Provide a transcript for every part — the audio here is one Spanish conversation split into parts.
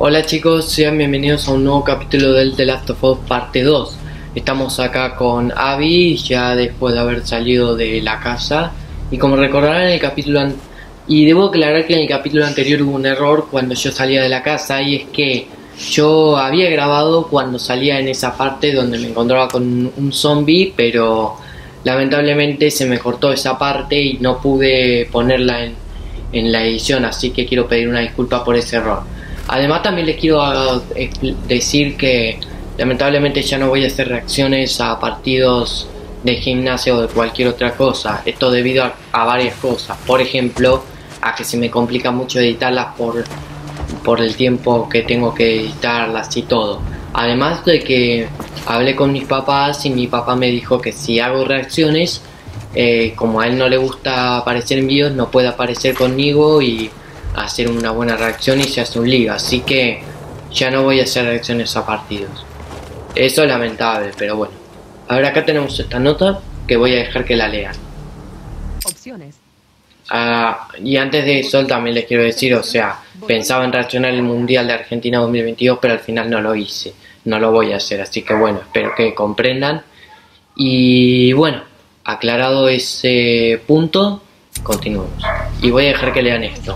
Hola chicos, sean bienvenidos a un nuevo capítulo del The Last of Us parte 2. Estamos acá con Abby, ya después de haber salido de la casa. Y como recordarán en el capítulo y debo aclarar que en el capítulo anterior hubo un error cuando yo salía de la casa. Y es que yo había grabado cuando salía en esa parte donde me encontraba con un zombie, pero lamentablemente se me cortó esa parte y no pude ponerla en la edición. Así que quiero pedir una disculpa por ese error. Además también les quiero decir que lamentablemente ya no voy a hacer reacciones a partidos de gimnasia o de cualquier otra cosa. Esto debido a varias cosas. Por ejemplo, a que se me complica mucho editarlas por el tiempo que tengo que editarlas y todo. Además de que hablé con mis papás y mi papá me dijo que si hago reacciones, como a él no le gusta aparecer en vídeos, no puede aparecer conmigo y hacer una buena reacción y se hace un lío, así que ya no voy a hacer reacciones a partidos. Eso es lamentable, pero bueno. A ver, acá tenemos esta nota que voy a dejar que la lean. Opciones. Y antes de eso también les quiero decir, o sea, pensaba en reaccionar al Mundial de Argentina 2022, pero al final no lo hice, no lo voy a hacer, así que bueno, espero que comprendan. Y bueno, aclarado ese punto, continuemos. Y voy a dejar que lean esto.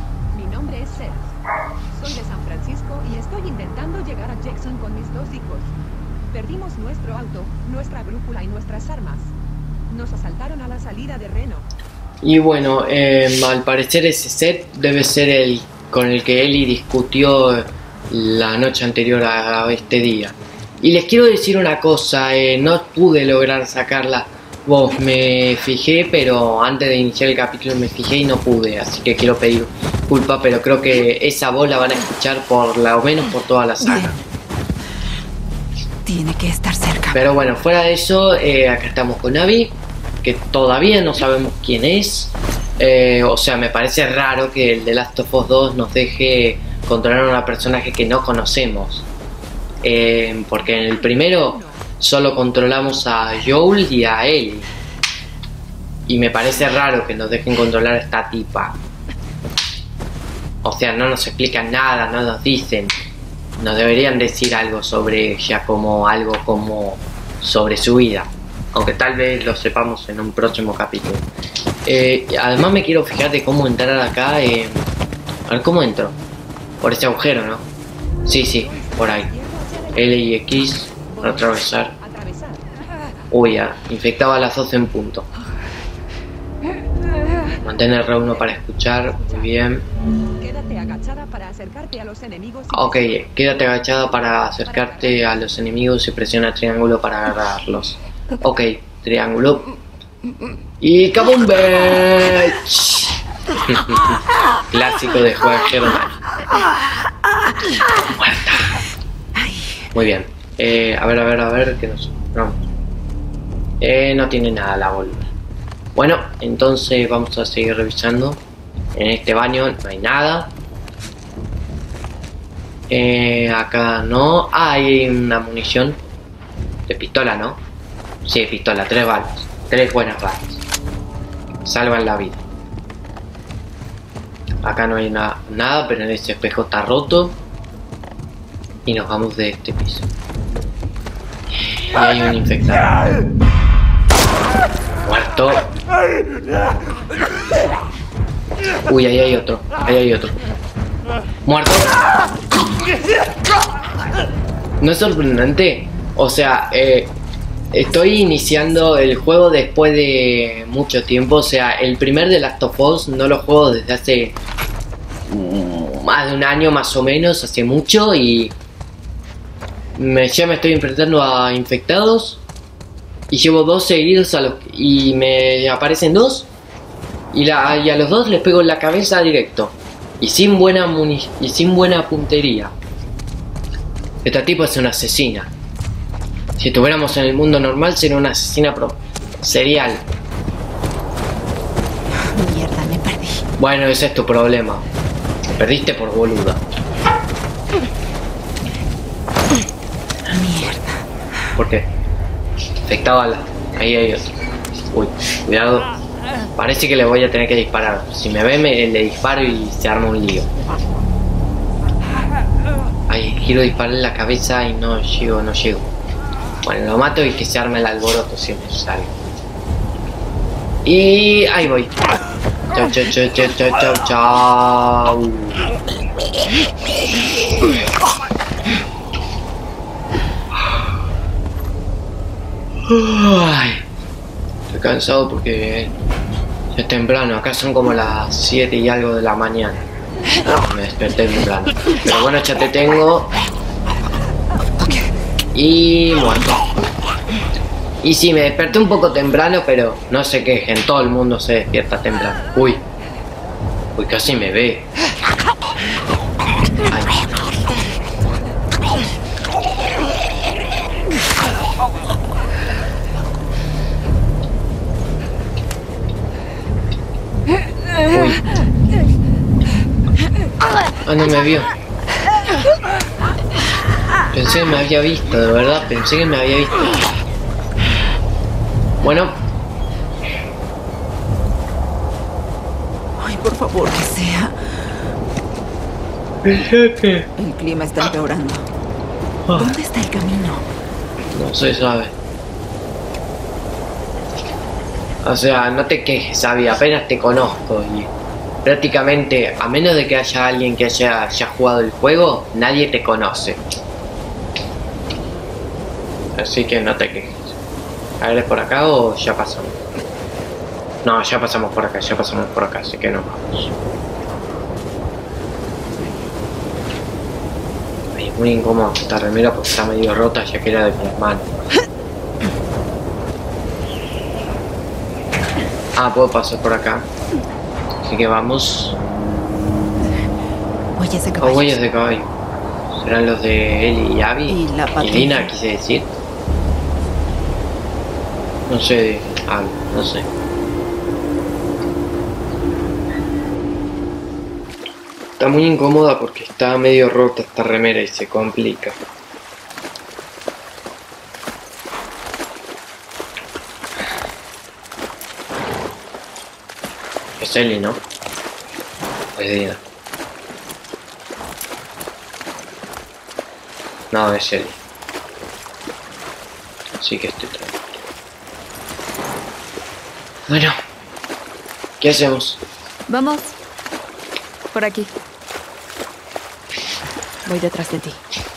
Soy de San Francisco y estoy intentando llegar a Jackson con mis dos hijos. Perdimos nuestro auto, nuestra brújula y nuestras armas. Nos asaltaron a la salida de Reno. Y bueno, al parecer ese set debe ser el con el que Ellie discutió la noche anterior a este día. Y les quiero decir una cosa, no pude lograr sacarla. Vos, me fijé, pero antes de iniciar el capítulo me fijé y no pude, así que quiero pedir disculpas, pero creo que esa voz la van a escuchar por lo menos por toda la saga. Tiene que estar cerca. Pero bueno, fuera de eso, acá estamos con Abby, que todavía no sabemos quién es. O sea, me parece raro que el The Last of Us 2 nos deje controlar a una personaje que no conocemos. Porque en el primero solo controlamos a Joel y a Ellie. Y me parece raro que nos dejen controlar a esta tipa. O sea, no nos explican nada, no nos dicen. Nos deberían decir algo sobre ella, como algo como sobre su vida. Aunque tal vez lo sepamos en un próximo capítulo. Además me quiero fijar de cómo entrar acá. A ver cómo entro. Por ese agujero, ¿no? Sí, por ahí. L y X para atravesar. Uy, ya, infectaba a las 12 en punto. Mantén R1 para escuchar, muy bien. Quédate agachada para acercarte a los enemigos. Ok, quédate agachada para acercarte a los enemigos y presiona triángulo para agarrarlos. Ok, triángulo. Y ¡kabum! Clásico de juego Germán. Muerta. Muy bien. A ver, que nos encontramos. No tiene nada la boluda. Bueno, entonces vamos a seguir revisando. En este baño no hay nada. Acá no. Hay una munición de pistola, ¿no? Sí, pistola, 3 balas. 3 buenas balas. Salvan la vida. Acá no hay nada, pero en ese espejo está roto. Y nos vamos de este piso. Y hay un infectado. Muerto. Uy, ahí hay otro. Muerto. ¿No es sorprendente? O sea, estoy iniciando el juego después de mucho tiempo. O sea, el primer The Last of Us no lo juego desde hace más de un año más o menos, hace mucho. Y ya me estoy enfrentando a infectados. Y llevo 2 seguidos y me aparecen 2. Y a los 2 les pego en la cabeza directo. Y sin buena puntería. Esta tipa es una asesina. Si estuviéramos en el mundo normal sería una asesina serial. Mierda, me perdí. Bueno, ese es tu problema. Te perdiste por boluda. Mierda. ¿Por qué? Infectaba ahí hay otro. Uy, cuidado. Parece que le voy a tener que disparar. Si me ve, le disparo y se arma un lío. quiero disparar en la cabeza y no llego, no llego. Bueno, lo mato y que se arme el alboroto si es necesario. Y ahí voy. Chau, chau, chau, chau, chau, chau, chau. Ay, estoy cansado porque ya es temprano. Acá son como las 7 y algo de la mañana. Me desperté temprano. Pero bueno, ya te tengo. Y muerto. Y sí, me desperté un poco temprano, pero no se quejen, todo el mundo se despierta temprano. Uy, casi me ve. Ay. Uy. Ah, no me vio. Pensé que me había visto, de verdad, pensé que me había visto. Bueno. Ay, por favor, que sea. El jefe. El clima está empeorando. ¿Dónde está el camino? No se sabe. O sea, no te quejes, Abby, apenas te conozco y prácticamente, a menos de que haya alguien que haya jugado el juego, nadie te conoce. Así que no te quejes. A ver, ¿es por acá o ya pasamos? No, ya pasamos por acá, así que nos vamos. Ay, es muy incómodo esta remera porque está medio rota ya que era de mis manos. Ah, puedo pasar por acá. Así que vamos. Huellas de Oh, caballos. huellas de caballo. ¿Serán los de Ellie y Abby? Y la patrulla. Y Lina, quise decir. No sé, algo, no sé. Está muy incómoda porque está medio rota esta remera y se complica. Es Ellie, ¿no? Es Dina. No, es Ellie. Así que estoy tranquilo. Bueno, ¿qué hacemos? Vamos. Por aquí. Voy detrás de ti.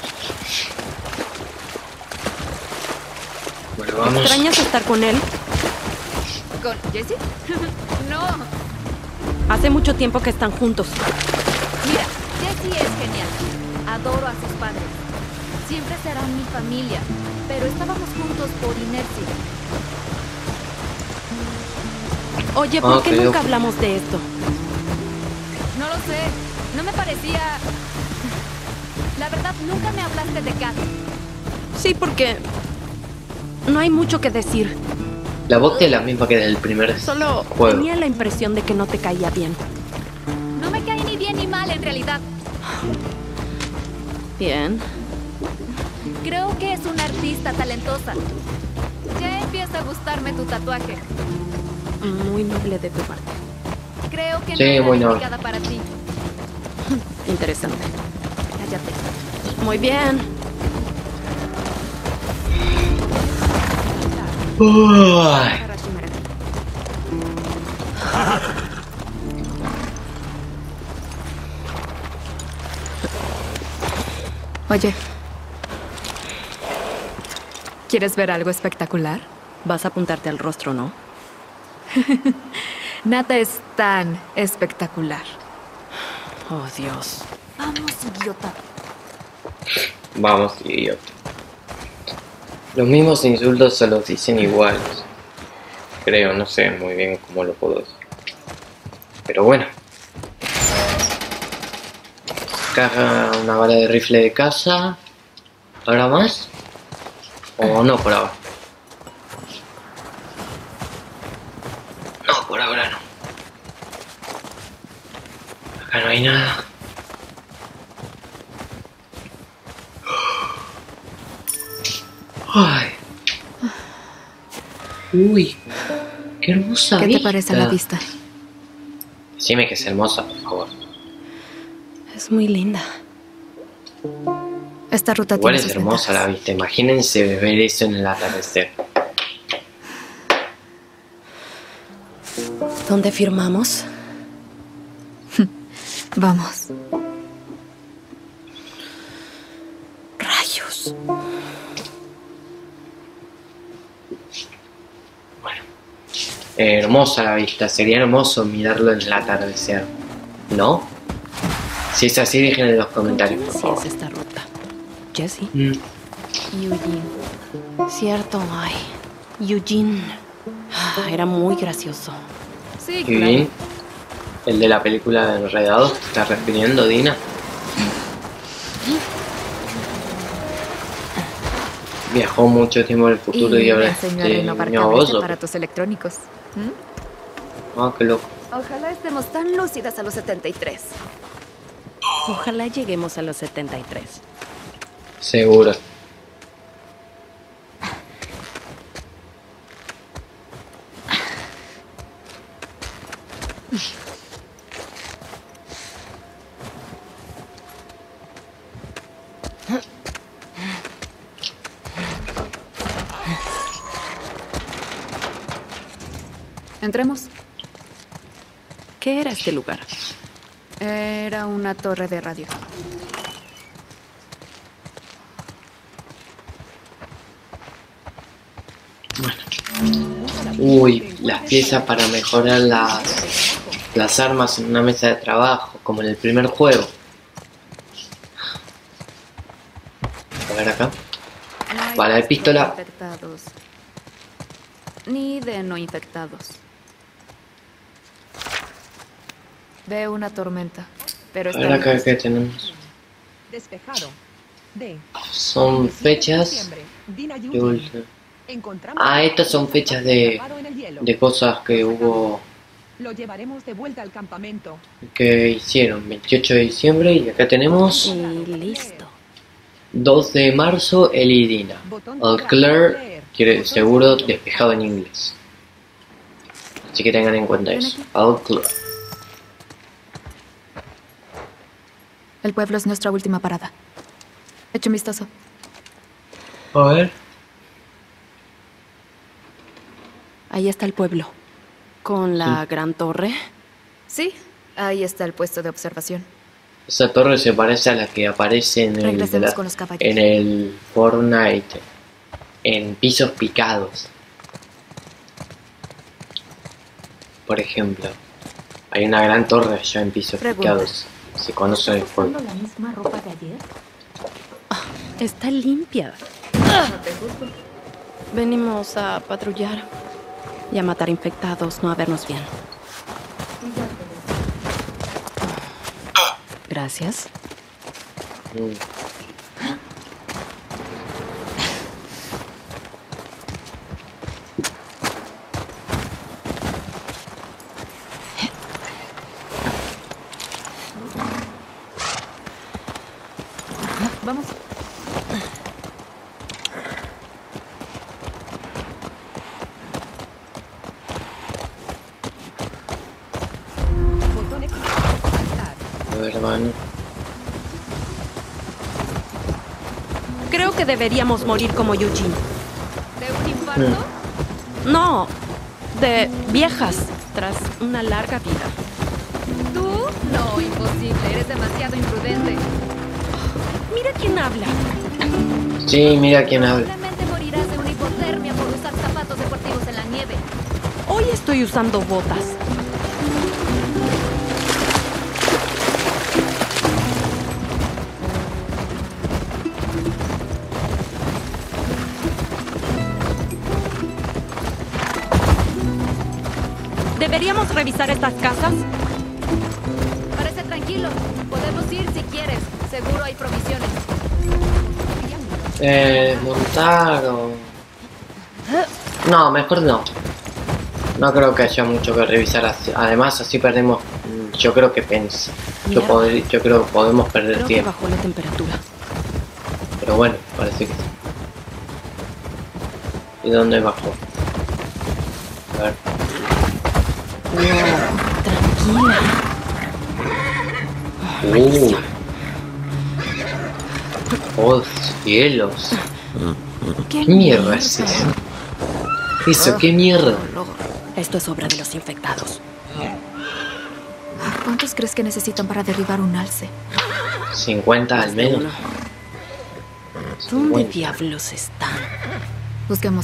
Bueno, vamos. ¿Extrañas estar con él? ¿Con Jessie? No. Hace mucho tiempo que están juntos. Mira, Jessie es genial. Adoro a sus padres. Siempre serán mi familia. Pero estábamos juntos por inercia. Oye, ¿por qué Ok, nunca ok. hablamos de esto? No lo sé. No me parecía... La verdad, nunca me hablaste de Kat. Sí, porque no hay mucho que decir. La voz es la misma que del primer Solo juego. tenía la impresión de que no te caía bien. No me cae ni bien ni mal, en realidad. Bien. Creo que es una artista talentosa. Ya empieza a gustarme tu tatuaje. Muy noble de tu parte. Creo que Sí, no era muy noble. indicada para ti. Interesante. Cállate. Muy bien. Uy. Oye, ¿quieres ver algo espectacular? Vas a apuntarte al rostro, ¿no? Nata es tan espectacular. Oh, Dios. Vamos, idiota. Vamos, idiota. Los mismos insultos se los dicen iguales. Creo, no sé muy bien cómo lo puedo decir. Pero bueno. Caja una bala de rifle de caza. ¿Ahora más? ¿O no por ahora? No, por ahora no. Acá no hay nada. Ay. Uy, qué hermosa ¿Qué te vista. parece la vista? Decime que es hermosa, por favor. Es muy linda. Esta ruta Igual tiene es sus hermosa la ventajas. vista. Imagínense ver eso en el atardecer. ¿Dónde firmamos? Vamos. Rayos. Bueno, hermosa la vista. Sería hermoso mirarlo en el atardecer, ¿no? Si es así, dejen en los comentarios, por ¿Quién favor. es esta ruta? Jesse. Eugene. Cierto, ay. Eugene. Era muy gracioso. Sí, Y bien, el de la película de Enredados, ¿te estás refiriendo, Dina? Viajó mucho tiempo en el futuro y, ahora me enseñó a este renovar niño cables de oso. aparatos electrónicos. Ah, qué loco. Ojalá estemos tan lúcidas a los 73. Ojalá lleguemos a los 73. Seguro. Entremos. ¿Qué era este lugar? Era una torre de radio. Uy, las piezas para mejorar las armas en una mesa de trabajo, como en el primer juego. A ver acá. No hay Bala de rastros pistola. de infectados. Ni de no infectados. Veo una tormenta, pero A está ver acá lejos. que tenemos. Despejado. D. Son 17 de fechas septiembre. Dina de Eugene. ult- Encontramos Ah, estas son fechas de atrapado en el hielo. cosas que hubo, Lo llevaremos de vuelta al campamento. que hicieron. 28 de diciembre y acá tenemos Y listo. 2 de marzo, el y Dina. Botón All para clear leer. quiere Botón seguro para despejado en inglés. Así que tengan en cuenta Ven eso. aquí. All clear. El pueblo es nuestra última parada. Eche un vistazo. A ver. Ahí está el pueblo. Con la gran torre. Sí, ahí está el puesto de observación. Esa torre se parece a la que aparece en el, Regresemos con los caballos. en el Fortnite. En pisos picados. Por ejemplo. Hay una gran torre allá en pisos Pregunta. picados. Se conoce el juego. la misma ropa de ayer? Está limpia. Venimos a patrullar y a matar infectados, no a vernos bien. Gracias. Mm. Vamos. Botón X. Saltar. A ver, hermano. Creo que deberíamos morir como Eugene. ¿De un infarto? No, de viejas, tras una larga vida. ¿Tú? No, imposible. Eres demasiado imprudente. Mira quién habla. Sí, mira quién habla. Probablemente morirás de una hipotermia por usar zapatos deportivos en la nieve. Hoy estoy usando botas. ¿Deberíamos revisar estas casas? Parece tranquilo. Podemos ir si quieres. Seguro hay provisiones. Montar o... No, mejor no. No creo que haya mucho que revisar. Además, así perdemos... Yo creo que Mierda. yo creo que podemos perder Creo que tiempo. bajó la temperatura. Pero bueno, parece que sí. ¿Y dónde bajó? A ver. Tranquila. Oh, cielos. ¿Qué ¿Qué mierda es eso? Eso, ¿qué mierda? Esto es obra de los infectados. ¿Cuántos crees que necesitan para derribar un alce? 50 al menos. ¿Dónde 50. diablos están? Busquemos.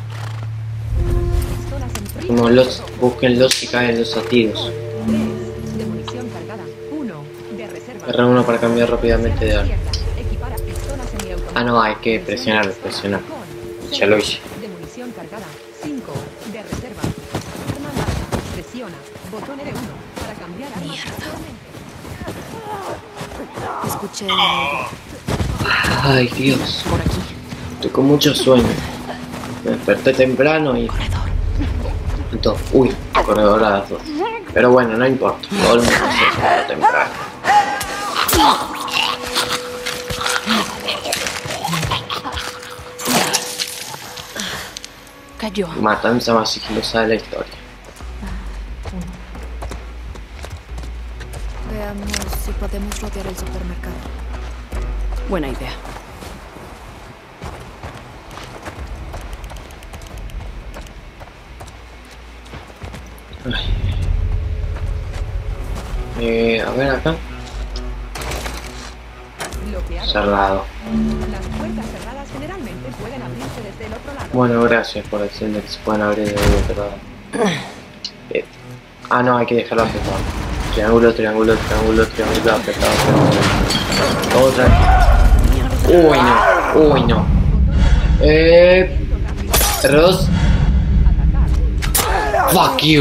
Búsquenlos y caen los a tiros. 3 de munición cargada. 1 de reserva. R1 para cambiar rápidamente de arma. Equipara pistola semiautomática. Ah, no, hay que presionar. Ya lo hice. De munición cargada. 5 de reserva. Arma larga. Presiona. Botón R1 para cambiar arma. Mierda. Escuché. Ay, Dios. Por aquí. Estoy con mucho sueño. Me desperté temprano y... Corredor. Uy, corredor a las 2. Pero bueno, no importa. Todo el mundo se despertó temprano. Cayó. Matanza más sigilosa de la historia. Veamos si podemos rodear el supermercado. Buena idea. A ver acá. Bloqueado. Cerrado. Las puertas cerradas generalmente pueden abrirse desde el otro lado. Bueno, gracias por decirme que se pueden abrir de otro lado. Ah, no, hay que dejarlo apretado. Triángulo, triángulo, triángulo, triángulo, apretado, triángulo. Otra. Uy, no. Uy, no. R2. Fuck you.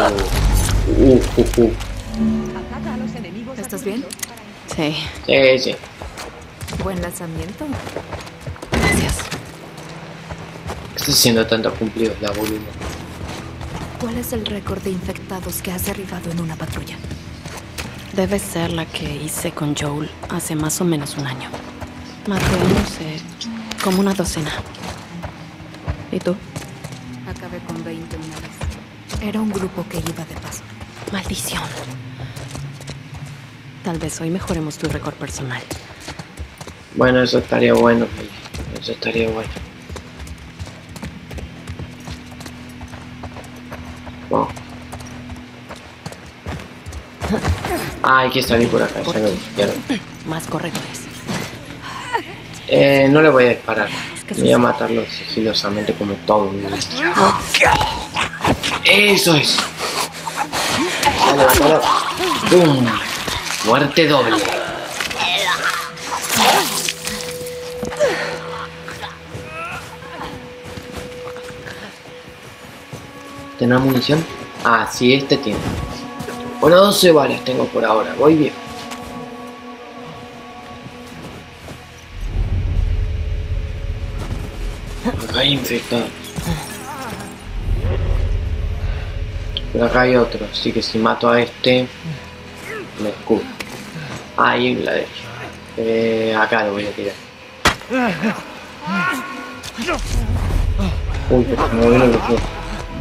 Ataca a los enemigos. ¿Estás bien? Sí. Sí. Buen lanzamiento. Gracias. Estoy haciendo tantos cumplidos la boluda. ¿Cuál es el récord de infectados que has derribado en una patrulla? Debe ser la que hice con Joel hace más o menos un año. Maté, no sé, como una docena. ¿Y tú? Acabé con 20 una vez. Era un grupo que iba de paso. Maldición. Tal vez hoy mejoremos tu récord personal. Bueno, eso estaría bueno. Eso estaría bueno. Wow. Ah, hay que salir por acá, ya lo dijeron. Más corredores. No le voy a disparar. Voy a matarlo sigilosamente como todo. Eso es. Dale, dale. ¡Pum! Muerte doble. ¿Tendrá munición? Ah, sí, este tiene. Bueno, 12 balas tengo por ahora. Voy bien. Acá hay infectados. Pero acá hay otro, así que si mato a este, me escudo. Ahí la dejo. Acá lo voy a tirar. Uy, pero se me volvieron los dos.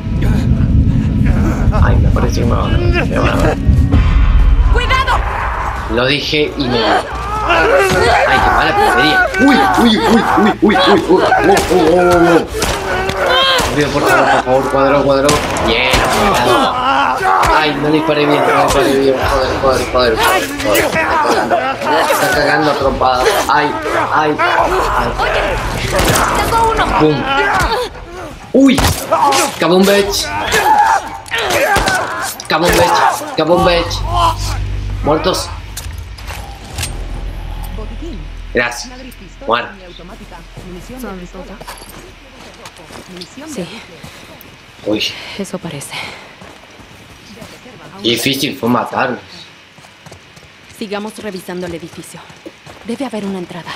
Ay, me parece que me van a ver. ¡Cuidado! Lo dije y me... Ay, qué mala puntería. Uy. Pido por favor, cuadro. Bien, cuadrado. Ay, no le disparé bien, Joder. Está cagando trompada. Ay. ¡Tengo uno! Pum. Uy. Cabón bitch. Muertos. Botiquín. Gracias. Madrid pistola Bueno. semiautomática. Munición de ¿Son pistola. todas? Munición de Sí. rifle. Uy, Eso parece. De reserva. difícil fue matarlos. Sigamos revisando el edificio. Debe haber una entrada.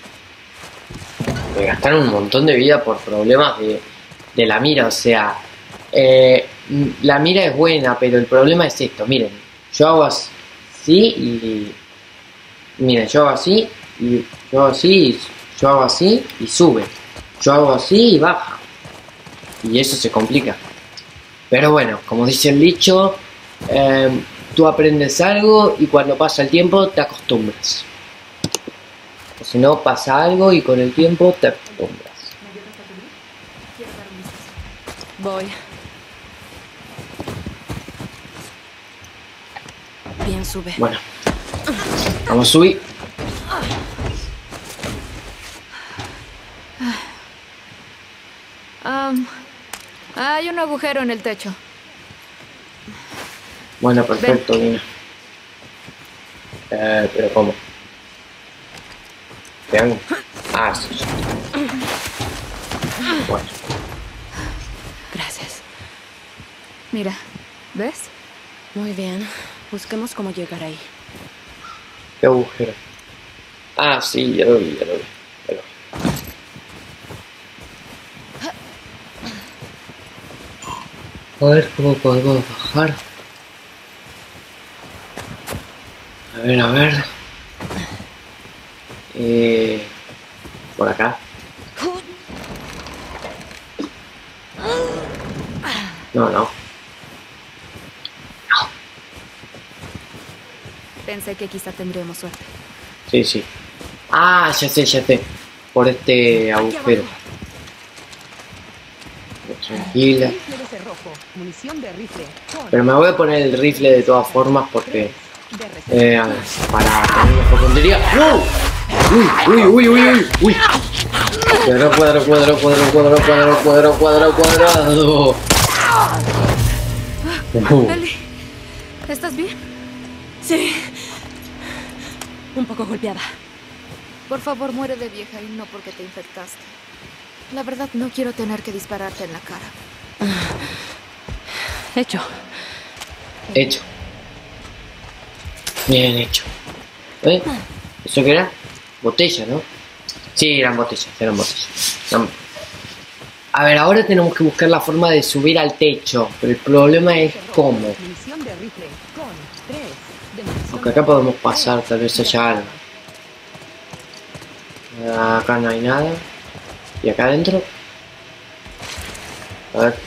Me gastaron un montón de vida por problemas de la mira, o sea, la mira es buena, pero el problema es esto, miren, yo hago así y... Miren, yo hago así y yo hago así, yo hago así y sube, yo hago así y baja, y eso se complica. Pero bueno, como dice el dicho, tú aprendes algo y cuando pasa el tiempo te acostumbras. O si no pasa algo y con el tiempo te acostumbras. Voy. Bien, sube. Bueno, vamos a subir. Hay un agujero en el techo. Bueno, perfecto, Nina. Pero ¿cómo? Vean. Ah, sí. Bueno. Gracias. Mira, ¿ves? Muy bien. Busquemos cómo llegar ahí. ¿Qué agujero? Ah, sí, ya lo vi, ya lo vi. Ya lo vi. A ver cómo podemos bajar. A ver, a ver. Por acá. No, no. Pensé que quizá tendríamos suerte. Sí, sí. Ah, ya sé, ya sé. Por este agujero. Tranquila. Rifle de cerrojo, munición de rifle. Con Pero me voy a poner el rifle de todas formas porque... de reserva. para tener mejor puntería. ¡Wow! ¡Uy, uy, uy, uy, uy! ¡Uy! Cuadrado, cuadrado, cuadrado, cuadrado, cuadrado, cuadrado, cuadrado, cuadrado. Ellie, ¿estás bien? Sí. Un poco golpeada. Por favor, muere de vieja y no porque te infectaste. La verdad, no quiero tener que dispararte en la cara. Hecho. Hecho. Bien hecho. ¿Eh? ¿Eso qué era? Botella, ¿no? Sí, eran botellas, eran botellas. A ver, ahora tenemos que buscar la forma de subir al techo, pero el problema es cómo. Munición de rifle. Con 3 de munición. Aunque acá podemos pasar, tal vez haya algo. Acá no hay nada. ¿Y acá adentro? A ver.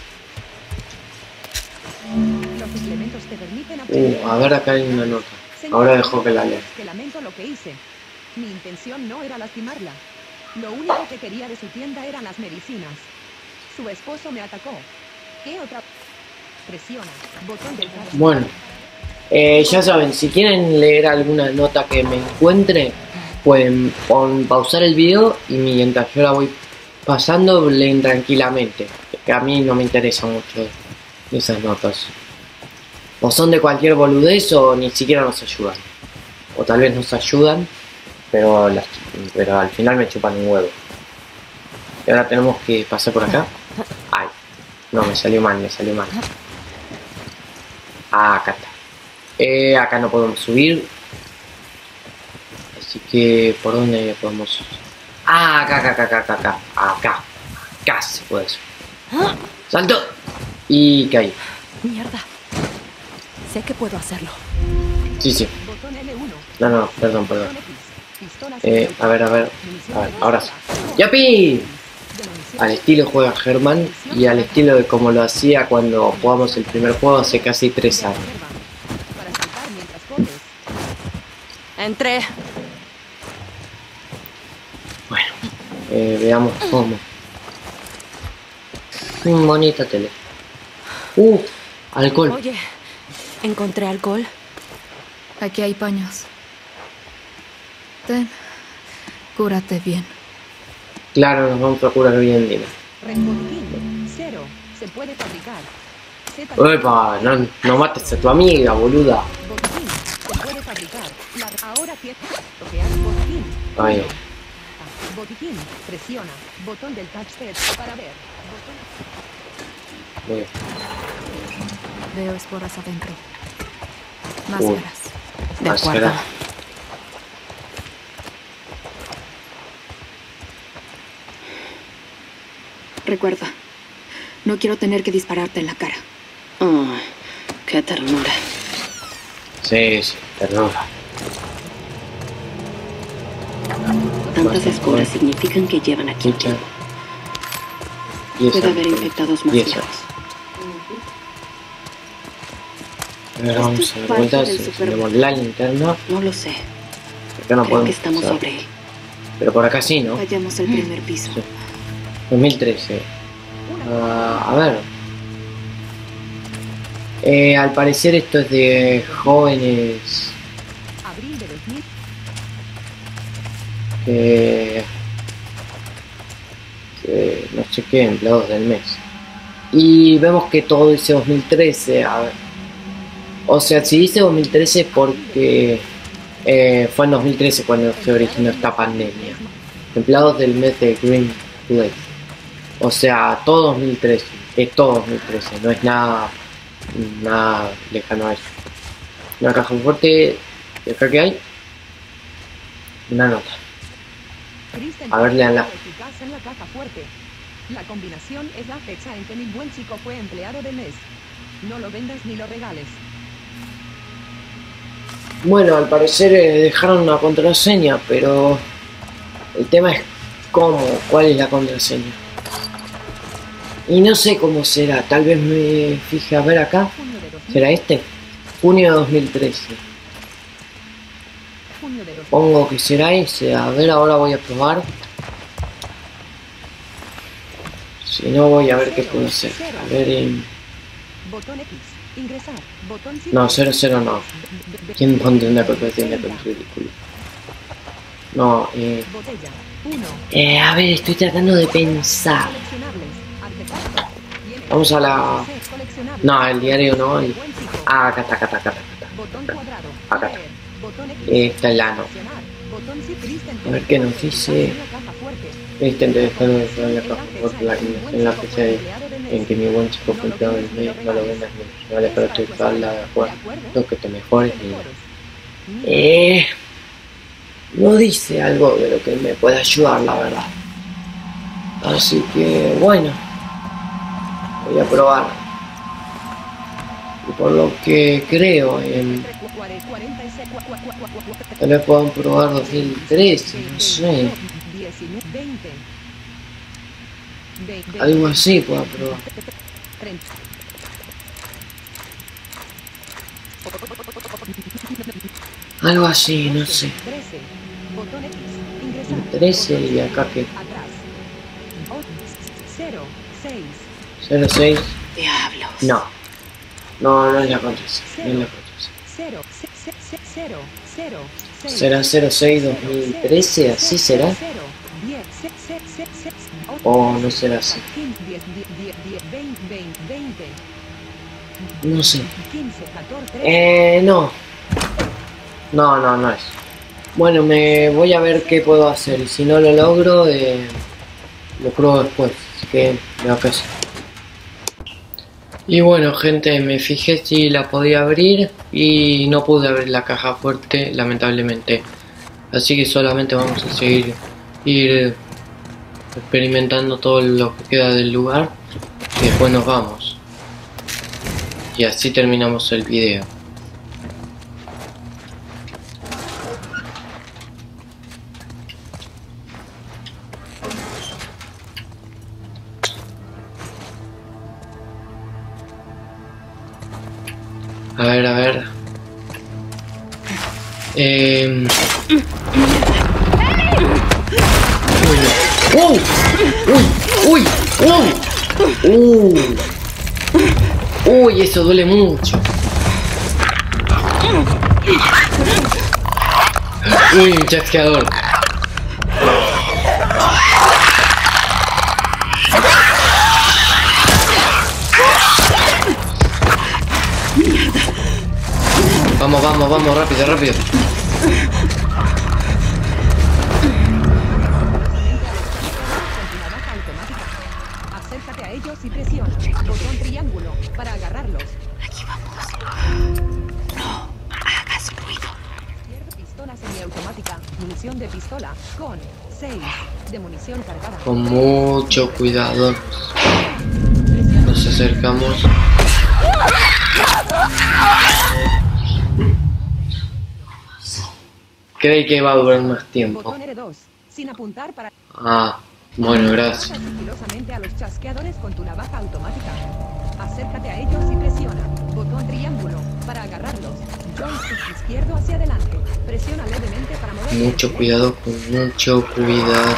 Los suplementos te permiten aprender. A ver, acá hay una nota. Ahora dejo que la lea. Que lamento lo que hice. Mi intención no era lastimarla. Lo único que quería de su tienda eran las medicinas. Su esposo me atacó. ¿Qué otra? Presiona. Botón del touch. Bueno, ya saben, si quieren leer alguna nota que me encuentre, pueden pausar el video y mientras yo la voy pasando, leen tranquilamente. Que a mí no me interesa mucho esas notas. O son de cualquier boludez o ni siquiera nos ayudan. O tal vez nos ayudan, pero al final me chupan un huevo. Y ahora tenemos que pasar por acá. Ay, no, me salió mal, me salió mal. Ah, acá está. Acá no podemos subir. Así que, ¿por dónde podemos? Ah, acá se puede subir. ¡Salto! Y caí. Mierda. Sé que puedo hacerlo. Sí. Botón L1. No, perdón. Botón X. Pistolas A ver, ahora sí. ¡Yapi! Al estilo juega Germán y al estilo de como lo hacía cuando jugamos el primer juego hace casi 3 años. Para saltar mientras corres. Entré. Bueno, veamos cómo. Bonita tele. Alcohol. Oye, encontré alcohol. Aquí hay paños. Ten, cúrate bien. Claro, nos vamos a curar bien, Dina. Botiquín 0. Se puede fabricar. Z. Epa, no mates a tu amiga, boluda. Botiquín. Se puede fabricar. Ahora que bloquear botiquín. Ay. Botiquín. Presiona. Botón del touchpad para ver. Bien. Veo esporas adentro. Máscaras. De Máscara. acuerdo. Recuerda, no quiero tener que dispararte en la cara. Oh, qué ternura. Sí, ternura. Tantas esporas significan que llevan aquí un tiempo. Puede haber infectados más 10 viejos. horas. Ahora vamos Esto a es ver vueltas, parte del encendemos la linterna. No lo sé. Acá no Creo podemos que estamos pasar. sobre él. Pero por acá sí, ¿no? Vayamos al primer piso. Sí. 2013. A ver. Al parecer esto es de jóvenes Abril de 2000. que no sé qué, empleados del mes. Y vemos que todo dice 2013. A ver. O sea, si dice 2013 porque fue en 2013 cuando se originó esta pandemia. Empleados del mes de Green Place. O sea, todo 2013. Es todo 2013. No es nada lejano a eso. Una caja fuerte. ¿Y acá qué hay? Una nota. Kristen A ver, léanla. eficaz en la caja fuerte. La combinación es la fecha en que mi buen chico fue empleado del mes. No lo vendas ni lo regales. Bueno, al parecer dejaron una contraseña, pero el tema es cuál es la contraseña. Y no sé cómo será, tal vez me fije a ver acá. Junio de 2000. ¿Será este? Junio de 2013. Junio de 2000. Pongo que será ese, a ver, ahora voy a probar. Si no, voy a ver qué puedo hacer. A ver, Botón X. Ingresar. Botón no, 00 no. ¿Quién pondrá una contraseña tan ridícula? No, Botella. 1. a ver, estoy tratando de pensar. Coleccionables. Artefactos. Vamos a la... Coleccionables. No, el diario no. Buen chico. Ah, acá está. Botón cuadrado. Acá. Leer. Botón X. Esta es la no. Seleccionar. Botón sí, Kristen. A ver qué nos dice. En la caja fuerte. Intento dejar en la caja por la combinación la PC en que mi buen chico fue empleado del mes, no lo vendas ni vale para utilizarla de acuerdo. Lo que te mejores y... no dice algo de lo que me pueda ayudar, la verdad. Así que, bueno. Voy a probar. Y por lo que creo, tal vez puedan probar 2013, no sé. Algo así puedo probar. Algo así, no sé. 13 y acá que 06. Diablos. No es la contraseña. No es la contraseña. ¿Será 06 2013? ¿Así será? ¿O no será así? No sé. No es. Bueno, me voy a ver qué puedo hacer. Y si no lo logro, lo pruebo después. Así que veo que sí. Y bueno, gente, me fijé si la podía abrir y no pude abrir la caja fuerte, lamentablemente. Así que solamente vamos a ir experimentando todo lo que queda del lugar y después nos vamos. Y así terminamos el video. A ver. Uy, eso duele mucho. Uy, un chasqueador. Vamos, rápido. Acércate a ellos y presiona botón triángulo para agarrarlos. Aquí vamos. No hagas ruido. Pistola semiautomática, munición de pistola con 6 de munición cargada. Con mucho cuidado nos acercamos. Creí que iba a durar más tiempo. Botón R2, sin apuntar para... Ah, bueno, gracias. Sigilosamente a los chasqueadores con tu navaja automática. Acércate a ellos y presiona. Botón triángulo para agarrarlos. Joystick izquierdo hacia adelante. Presiona levemente para mover. Mucho cuidado, con mucho cuidado.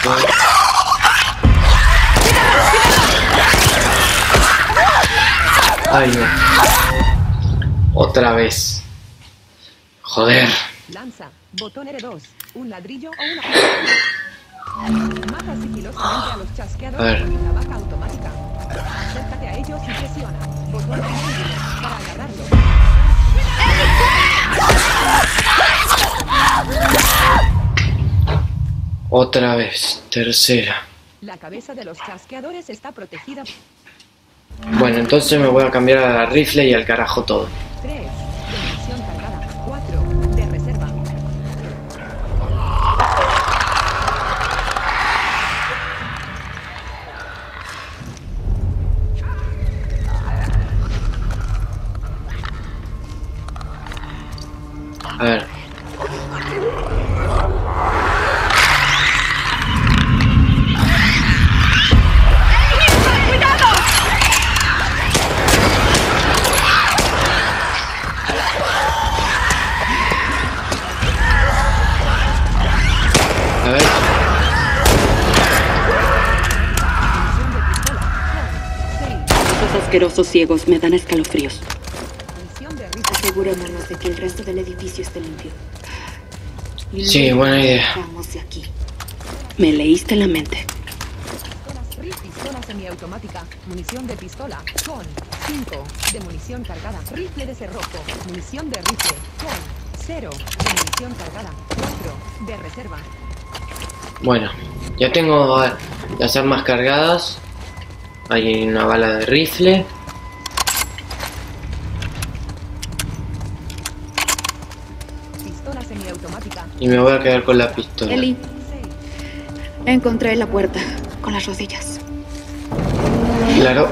Ay, no. Otra vez. Joder. Lanza. Botón R2. Un ladrillo o una... Mata sigilosamente a los chasqueadores con la vaca automática. Acércate a ellos y presiona. Botón triángulo para agarrarlos. Otra vez. Tercera. La cabeza de los chasqueadores está protegida. Bueno, entonces me voy a cambiar a la rifle y al carajo todo. 3 de munición cargada. 4 de reserva. A ver. A ver. Estos asquerosos ciegos me dan escalofríos. Munición de rifle. Asegurémonos de que el resto del edificio esté limpio. Y Sí, luego buena idea. vamos de aquí. Me leíste la mente. Pistola semiautomática. Munición de pistola con 5 de munición cargada. Rifle de cerrojo. Munición de rifle con 0 de munición cargada. 4 de reserva. Bueno, ya tengo las armas cargadas. Hay una bala de rifle. Pistola semiautomática. Y me voy a quedar con la pistola. Eli, 6. encontré la puerta con las rodillas. Claro.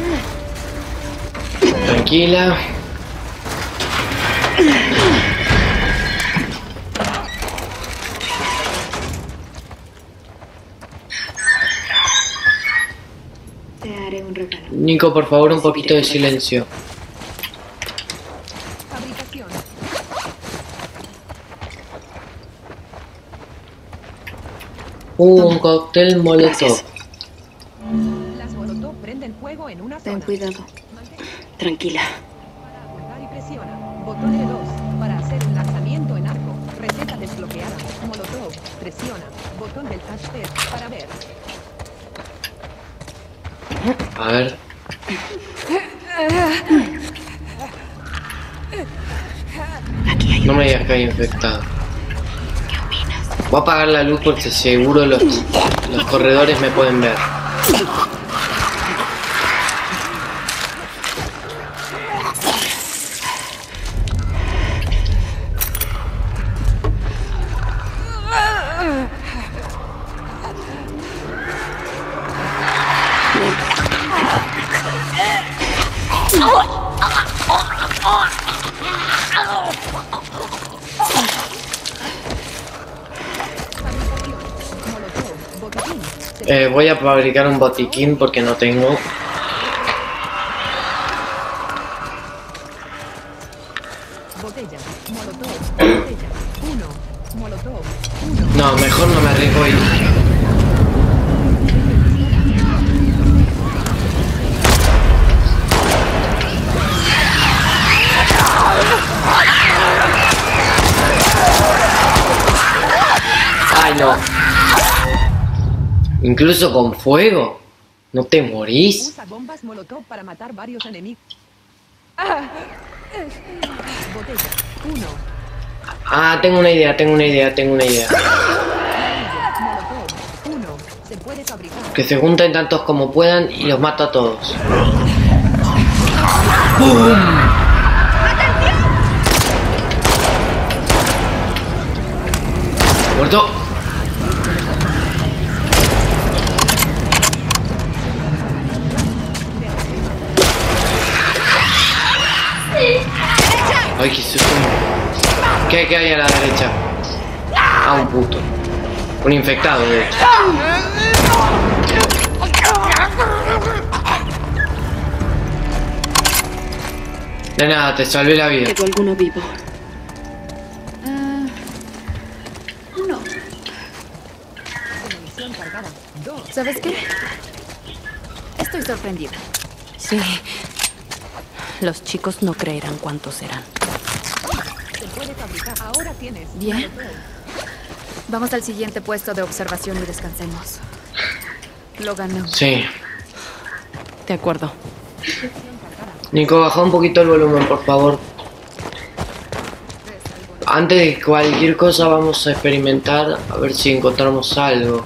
Tranquila. Te haré un regalo. Nico, por favor, un poquito de silencio. Fabricación. Un cóctel molotov. Gracias. Las molotov prenden fuego en una zona. Ten cuidado. Tranquila. Para apuntar y presiona. Botón L2 para hacer un lanzamiento en arco. Receta desbloqueada. Molotov. Presiona. Botón del touchpad para ver. A ver. Aquí hay No me digas que hay infectado. ¿Qué opinas? Voy a apagar la luz porque seguro los corredores me pueden ver. Molotov. Botiquín. Voy a fabricar un botiquín porque no tengo. Botella. Molotov. Botella. 1. Molotov. 1. No, mejor no me arriesgo y... Ay, no. Incluso con fuego. No te morís. Usa bombas Molotov para matar varios enemigos. Botella. 1. Ah, tengo una idea. Molotov. 1. Se puede fabricar. Que se junten tantos como puedan y los mato a todos. ¡Muerto! Ay, qué susto. ¿Qué hay a la derecha? Ah, un puto. Un infectado, de hecho. De nada, te salvé la vida. ¿Quedó alguno vivo? No. Munición cargada. 2. ¿Sabes qué? Estoy sorprendida. Sí. Los chicos no creerán cuántos serán. Se puede fabricar. Ahora tienes. Bien. Vamos al siguiente puesto de observación y descansemos. Lo ganó. Sí. De acuerdo. Nico, baja un poquito el volumen, por favor. Antes de cualquier cosa vamos a experimentar a ver si encontramos algo.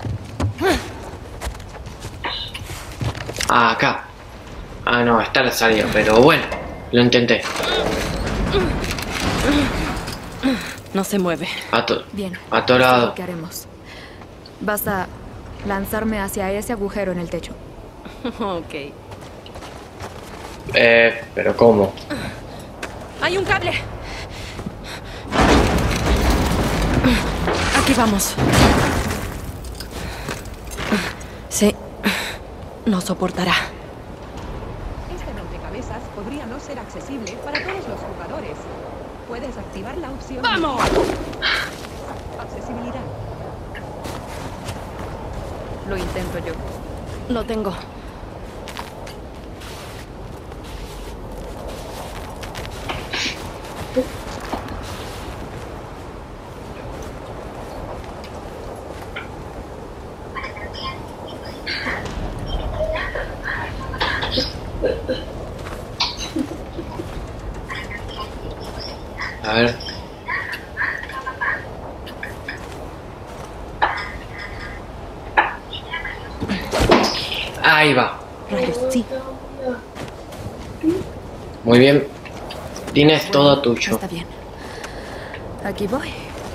Ah, acá. Ah, no, está la salida, pero bueno, lo intenté. No se mueve. Bien. Atorado. Eso es lo que haremos. Vas a lanzarme hacia ese agujero en el techo. Ok. Pero ¿cómo? ¡Hay un cable! Aquí vamos. Sí. No soportará. Este rompecabezas podría no ser accesible para todos los jugadores. Puedes activar la opción. ¡Vamos! Accesibilidad. Lo intento yo. Lo tengo. A ver. Ahí va. Rayos, sí. Muy bien. Dina, es todo tuyo. Está bien. Aquí voy.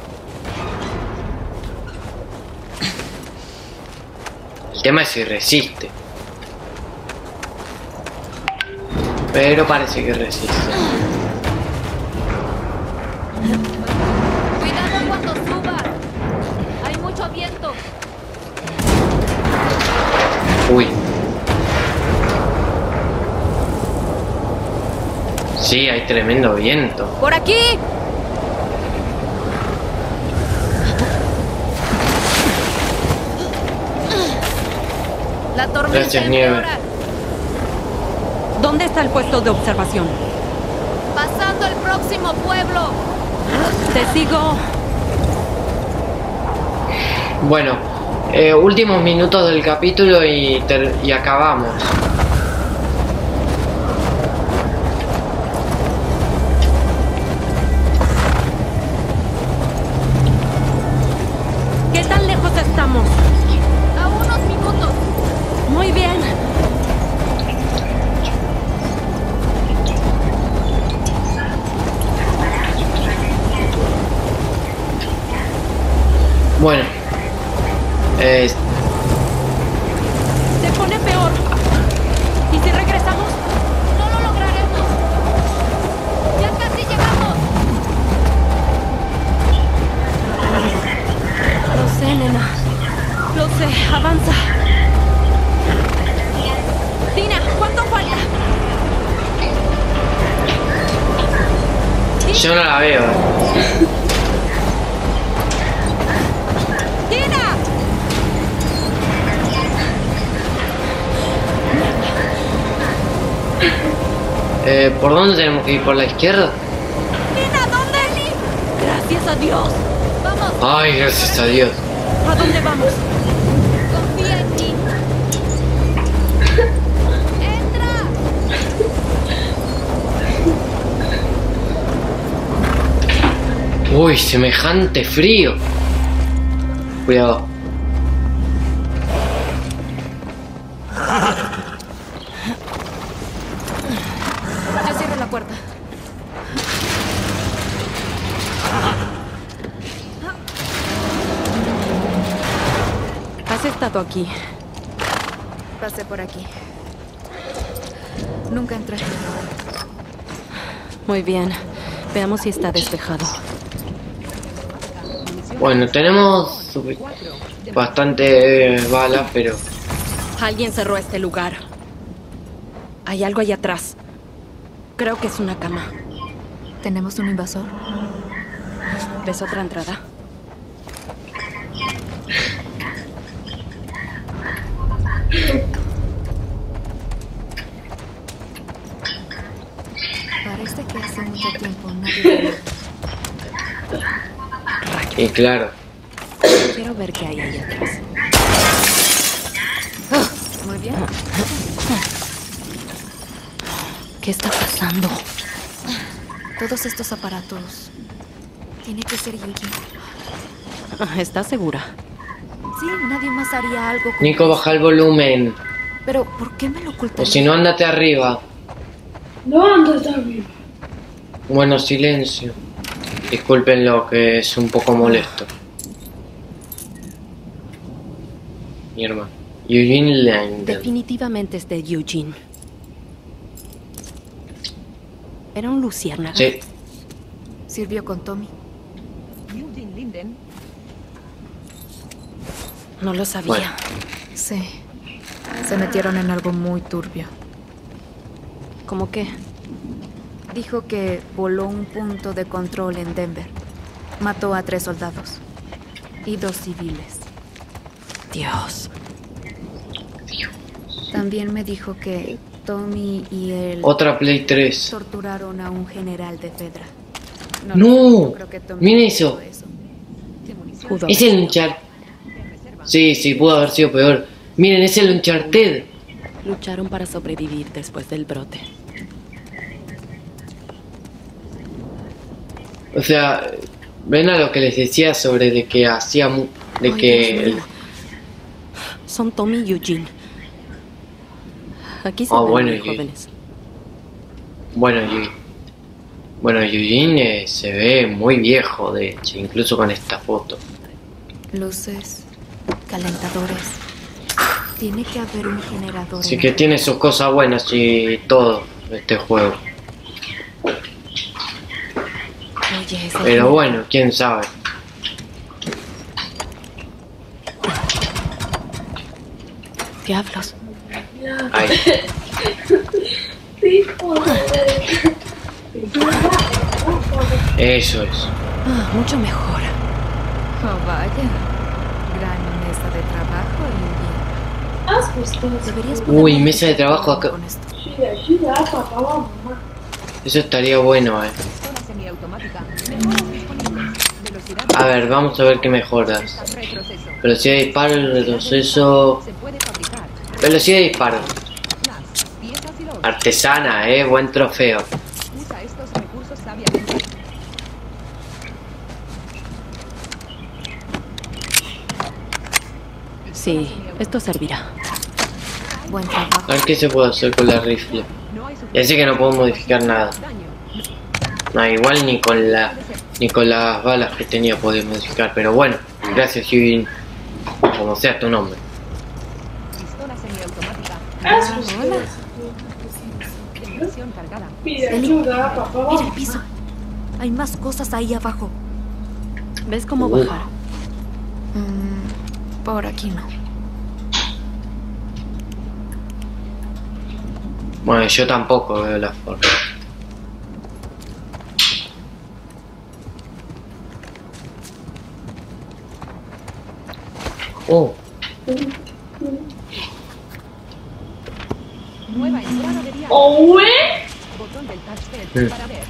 El tema es si resiste. Pero parece que resiste. Cuidado cuando subas. Hay mucho viento. Uy. Sí, hay tremendo viento. ¡Por aquí! La tormenta Gracias, Nieve. empeora. ¿Dónde está el puesto de observación? Pasando el próximo pueblo. Te sigo. Bueno, últimos minutos del capítulo y acabamos. ¿Qué tan lejos estamos? A unos minutos. Muy bien. Bueno. Se pone peor. ¿Y si regresamos? No lo lograremos. Ya casi llegamos. Lo sé, nena. Lo sé. Avanza. Tina, ¿cuánto falta? Yo no la veo. ¡Tina! ¿Por dónde tenemos que ir? ¿Por la izquierda? ¡Tina, ¿dónde? Gracias a Dios. Vamos, Ay, gracias a Dios. ¿A dónde vamos? confía en mí. ¡Entra! Uy, semejante frío. Cuidado. Yo cierro la puerta. Has estado aquí. Pasé por aquí. Nunca entré. Muy bien. Veamos si está despejado. Bueno, tenemos bastante balas, pero Alguien cerró este lugar. Hay algo ahí atrás. Creo que es una cama. ¿Tenemos un invasor? ¿Ves otra entrada? Parece que hace mucho tiempo nadie... Y claro. Quiero ver qué hay ahí atrás. Muy bien. ¿Qué está pasando? Todos estos aparatos... Tiene que ser Eugene. ¿Estás segura? Sí, nadie más haría algo con Nico, eso. baja el volumen. Pero, ¿por qué me lo O ocultaría? si no, ándate arriba. No, anda arriba. Bueno, silencio. Discúlpenlo, que es un poco molesto. Mi hermano. Eugene Langdon. Definitivamente es de Eugene. Era un luciérnaga. Sí. Sirvió con Tommy. Eugene Linden. No lo sabía. Bueno. Sí. Se metieron en algo muy turbio. ¿Cómo qué? Dijo que voló un punto de control en Denver. Mató a 3 soldados. Y 2 civiles. Dios. También me dijo que Tommy y él Otra Play 3. torturaron a un general de Fedra. No, creo que Tommy mira hizo eso. Pudo Es haber el sido. Uncharted. Sí, pudo haber sido peor. Miren, es el Uncharted. Lucharon para sobrevivir después del brote. O sea, ven a lo que les decía sobre de que hacía de Ay, que Dios mío. Son Tommy y Eugene. Aquí se Ah, ven bueno, muy y- jóvenes. bueno, Eugene se ve muy viejo, de hecho, incluso con esta foto. Luces, calentadores. Tiene que haber un generador. Así en que el- tiene sus cosas buenas y todo este juego. Oye, ese Pero bueno, quién sabe. diablos. Ahí. Eso es. Ah, mucho mejor. Oh, vaya. Gran mesa de trabajo y ¿Has visto? deberías poner Uy, una mesa de etiqueta trabajo acá. con esto. Sí, ayuda a papá o a mamá. Eso estaría bueno, Pistola semiautomática. Mejoras disponibles. Velocidad. A ver, vamos a ver qué mejoras. Retroceso. Velocidad de disparo, retroceso. Se puede fabricar. Velocidad de disparo. Las piezas y los. Artesana, buen trofeo. Usa estos recursos sabiamente. Sí, esto servirá. Buen trabajo. A ver qué se puede hacer con la rifle. No hay Ya sé que no puedo modificar nada. daño. No, igual ni con las balas que tenía podía modificar. Pero bueno, gracias Eugene. Como sea tu nombre. Pistola semiautomática. ¿Has visto? Munición cargada. Pide ayuda a papá o a Mira el mamá. piso. Hay más cosas ahí abajo. ¿Ves cómo bajar? Por aquí no. Bueno, yo tampoco veo la forma. Oh, Nueva entrada de diálogo. ¡Oh, Botón del touchpad Sí. para ver.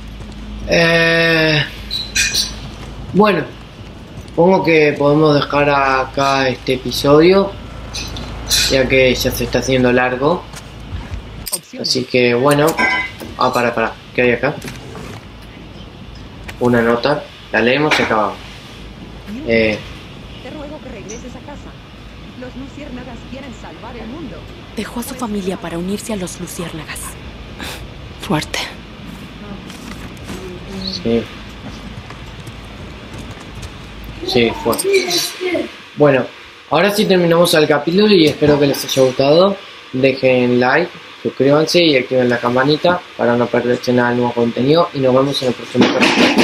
bueno, supongo que podemos dejar acá este episodio, ya que ya se está haciendo largo. Opciones. Así que bueno, para, ¿qué hay acá? Una nota, la leemos y acabamos. Te ruego que regreses a casa. Los luciérnagas quieren salvar el mundo. Dejó a su familia para unirse a los luciérnagas. Fuerte. Sí. Sí, fue. Bueno, ahora sí terminamos el capítulo y espero que les haya gustado. Dejen like, suscríbanse y activen la campanita para no perderse nada del nuevo contenido. Y nos vemos en el próximo capítulo.